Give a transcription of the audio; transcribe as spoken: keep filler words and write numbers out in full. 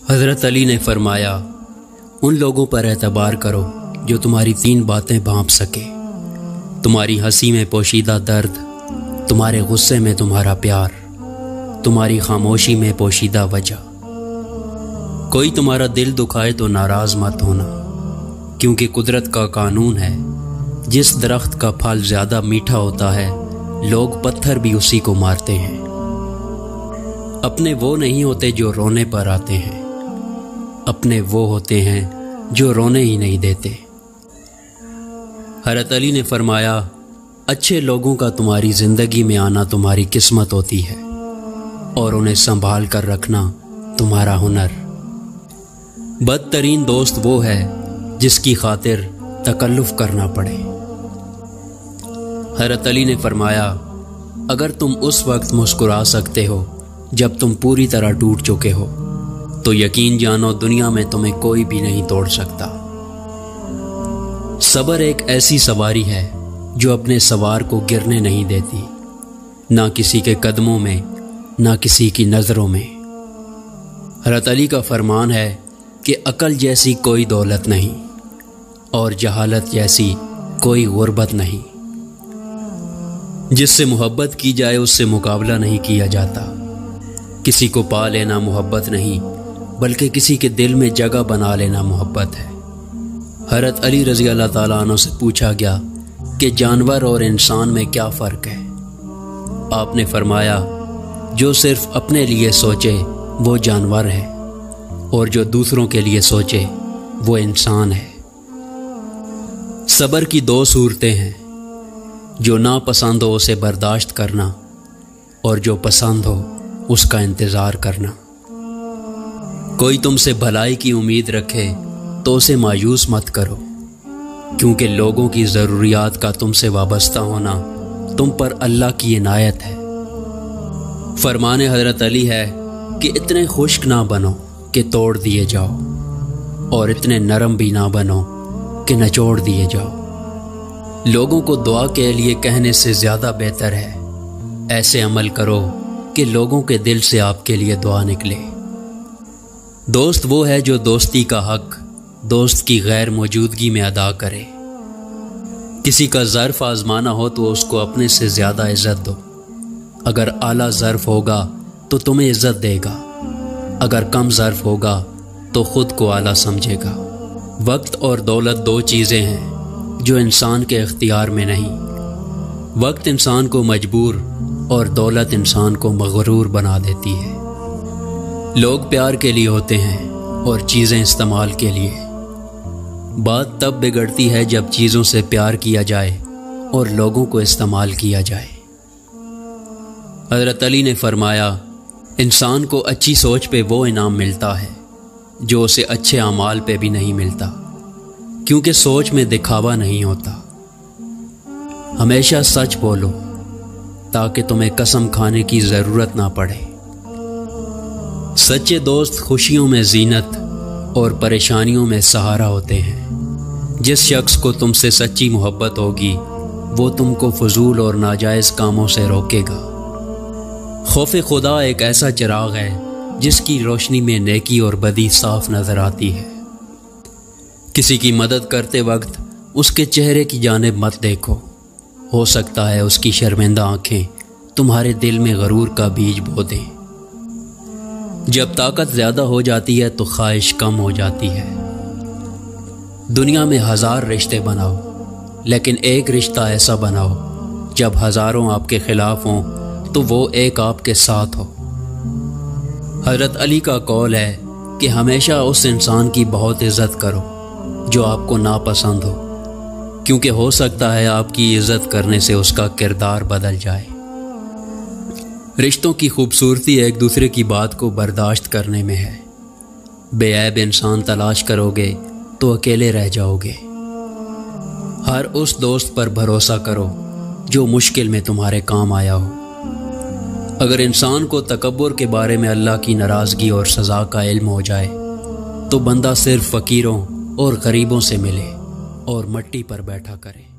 حضرت علی نے فرمایا، ان لوگوں پر اعتبار کرو جو تمہاری تین باتیں بھانپ سکے، تمہاری ہنسی میں پوشیدہ درد، تمہارے غصے میں تمہارا پیار، تمہاری خاموشی میں پوشیدہ وجہ۔ کوئی تمہارا دل دکھائے تو ناراض مت ہونا، کیونکہ قدرت کا قانون ہے، جس درخت کا پھل زیادہ میٹھا ہوتا ہے لوگ پتھر بھی اسی کو مارتے ہیں۔ اپنے وہ نہیں ہوتے جو رونے پر آتے ہیں، اپنے وہ ہوتے ہیں جو رونے ہی نہیں دیتے۔ حضرت علی نے فرمایا، اچھے لوگوں کا تمہاری زندگی میں آنا تمہاری قسمت ہوتی ہے، اور انہیں سنبھال کر رکھنا تمہارا ہنر۔ بدترین دوست وہ ہے جس کی خاطر تکلف کرنا پڑے۔ حضرت علی نے فرمایا، اگر تم اس وقت مسکرا سکتے ہو جب تم پوری طرح ٹوٹ چکے ہو، تو یقین جانو دنیا میں تمہیں کوئی بھی نہیں توڑ سکتا۔ صبر ایک ایسی سواری ہے جو اپنے سوار کو گرنے نہیں دیتی، نہ کسی کے قدموں میں، نہ کسی کی نظروں میں۔ حضرت علی کا فرمان ہے کہ عقل جیسی کوئی دولت نہیں، اور جہالت جیسی کوئی غربت نہیں۔ جس سے محبت کی جائے اس سے مقابلہ نہیں کیا جاتا۔ کسی کو پا لینا محبت نہیں، بلکہ کسی کے دل میں جگہ بنا لینا محبت ہے۔ حضرت علی رضی اللہ تعالیٰ عنہ سے پوچھا گیا کہ جانور اور انسان میں کیا فرق ہے؟ آپ نے فرمایا، جو صرف اپنے لیے سوچے وہ جانور ہے، اور جو دوسروں کے لیے سوچے وہ انسان ہے۔ صبر کی دو صورتیں ہیں، جو ناپسند ہو اسے برداشت کرنا، اور جو پسند ہو اس کا انتظار کرنا۔ کوئی تم سے بھلائی کی امید رکھے تو اسے مایوس مت کرو، کیونکہ لوگوں کی ضروریات کا تم سے وابستہ ہونا تم پر اللہ کی عنایت ہے۔ فرمان حضرت علی ہے کہ اتنے خشک نہ بنو کہ توڑ دیے جاؤ، اور اتنے نرم بھی نہ بنو کہ نچوڑ دیے جاؤ۔ لوگوں کو دعا کے لیے کہنے سے زیادہ بہتر ہے ایسے عمل کرو کہ لوگوں کے دل سے آپ کے لیے دعا نکلے۔ دوست وہ ہے جو دوستی کا حق دوست کی غیر موجودگی میں ادا کرے۔ کسی کا ظرف آزمانا ہو تو اس کو اپنے سے زیادہ عزت دو۔ اگر اعلیٰ ظرف ہوگا تو تمہیں عزت دے گا، اگر کم ظرف ہوگا تو خود کو اعلیٰ سمجھے گا۔ وقت اور دولت دو چیزیں ہیں جو انسان کے اختیار میں نہیں۔ وقت انسان کو مجبور اور دولت انسان کو مغرور بنا دیتی ہے۔ لوگ پیار کے لیے ہوتے ہیں اور چیزیں استعمال کے لیے۔ بات تب بگڑتی ہے جب چیزوں سے پیار کیا جائے اور لوگوں کو استعمال کیا جائے۔ حضرت علی نے فرمایا، انسان کو اچھی سوچ پہ وہ انعام ملتا ہے جو اسے اچھے اعمال پہ بھی نہیں ملتا، کیونکہ سوچ میں دکھاوا نہیں ہوتا۔ ہمیشہ سچ بولو تاکہ تمہیں قسم کھانے کی ضرورت نہ پڑے۔ سچے دوست خوشیوں میں زینت اور پریشانیوں میں سہارا ہوتے ہیں۔ جس شخص کو تم سے سچی محبت ہوگی وہ تم کو فضول اور ناجائز کاموں سے روکے گا۔ خوف خدا ایک ایسا چراغ ہے جس کی روشنی میں نیکی اور بدی صاف نظر آتی ہے۔ کسی کی مدد کرتے وقت اس کے چہرے کی جانب مت دیکھو، ہو سکتا ہے اس کی شرمندہ آنکھیں تمہارے دل میں غرور کا بیج بو دیں۔ جب طاقت زیادہ ہو جاتی ہے تو خواہش کم ہو جاتی ہے۔ دنیا میں ہزار رشتے بناؤ، لیکن ایک رشتہ ایسا بناؤ جب ہزاروں آپ کے خلاف ہوں تو وہ ایک آپ کے ساتھ ہو۔ حضرت علی کا قول ہے کہ ہمیشہ اس انسان کی بہت عزت کرو جو آپ کو ناپسند ہو، کیونکہ ہو سکتا ہے آپ کی عزت کرنے سے اس کا کردار بدل جائے۔ رشتوں کی خوبصورتی ایک دوسرے کی بات کو برداشت کرنے میں ہے۔ بے عیب انسان تلاش کرو گے تو اکیلے رہ جاؤ گے۔ ہر اس دوست پر بھروسہ کرو جو مشکل میں تمہارے کام آیا ہو۔ اگر انسان کو تکبر کے بارے میں اللہ کی ناراضگی اور سزا کا علم ہو جائے تو بندہ صرف فقیروں اور غریبوں سے ملے اور مٹی پر بیٹھا کرے۔